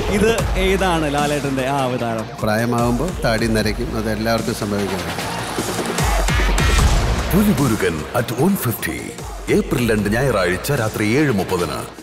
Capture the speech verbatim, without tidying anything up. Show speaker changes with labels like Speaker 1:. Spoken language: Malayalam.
Speaker 1: ഇത് ഏതാണ് ലാലേട്ടൻ്റെ ആ അവതാരം?
Speaker 2: പ്രായമാകുമ്പോൾ താടി നരയ്ക്കും, അത് എല്ലാവർക്കും സംഭവിക്കുന്നത്.
Speaker 3: Pulimurugan at one fifty April രണ്ട് ഞായറാഴ്ച രാത്രി ഏഴ് മുപ്പതിന്.